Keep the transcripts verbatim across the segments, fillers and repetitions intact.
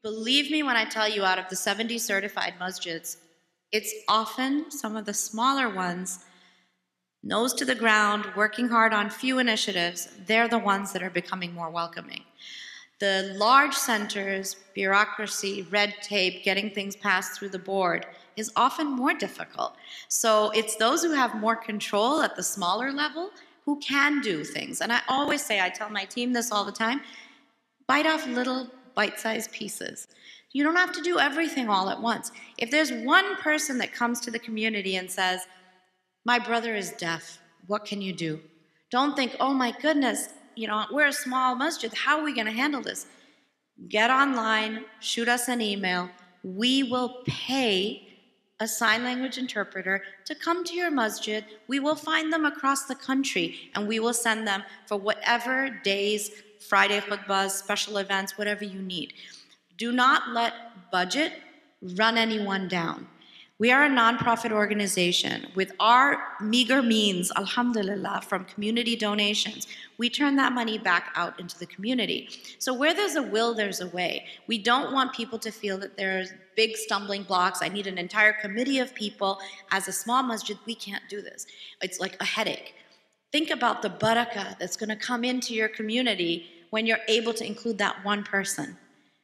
Believe me when I tell you, out of the seventy certified masjids, it's often some of the smaller ones, nose to the ground, working hard on few initiatives, they're the ones that are becoming more welcoming. The large centers, bureaucracy, red tape, getting things passed through the board is often more difficult. So it's those who have more control at the smaller level who can do things. And I always say, I tell my team this all the time, bite off little bite-sized pieces. You don't have to do everything all at once. If there's one person that comes to the community and says, my brother is deaf, what can you do? Don't think, oh my goodness, you know, we're a small masjid, how are we going to handle this? Get online, shoot us an email. We will pay a sign language interpreter to come to your masjid. We will find them across the country and we will send them for whatever days, Friday khutbahs, special events, whatever you need. Do not let budget run anyone down. We are a nonprofit organization. With our meager means, alhamdulillah, from community donations, we turn that money back out into the community. So where there's a will, there's a way. We don't want people to feel that there's big stumbling blocks. I need an entire committee of people. As a small masjid, we can't do this. It's like a headache. Think about the barakah that's going to come into your community when you're able to include that one person,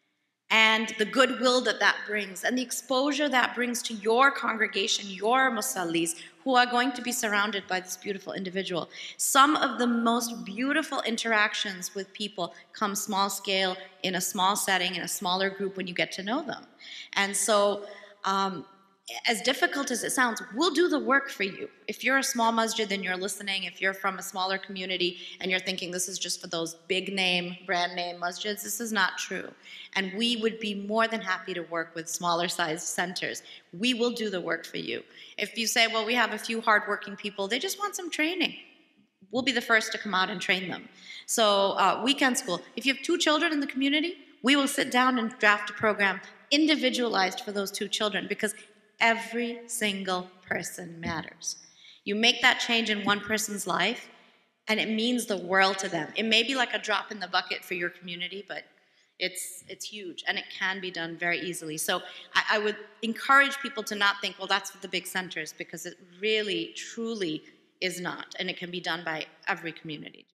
and the goodwill that that brings, and the exposure that brings to your congregation, your musallis, who are going to be surrounded by this beautiful individual. Some of the most beautiful interactions with people come small scale, in a small setting, in a smaller group, when you get to know them. And so, um, as difficult as it sounds, we'll do the work for you. If you're a small masjid and you're listening, if you're from a smaller community and you're thinking this is just for those big name, brand name masjids, this is not true. And we would be more than happy to work with smaller sized centers. We will do the work for you. If you say, well, we have a few hardworking people, they just want some training, we'll be the first to come out and train them. So uh, weekend school, if you have two children in the community, we will sit down and draft a program individualized for those two children, because every single person matters. You make that change in one person's life, and it means the world to them. It may be like a drop in the bucket for your community, but it's, it's huge, and it can be done very easily. So I, I would encourage people to not think, well, that's for the big centers, because it really, truly is not, and it can be done by every community.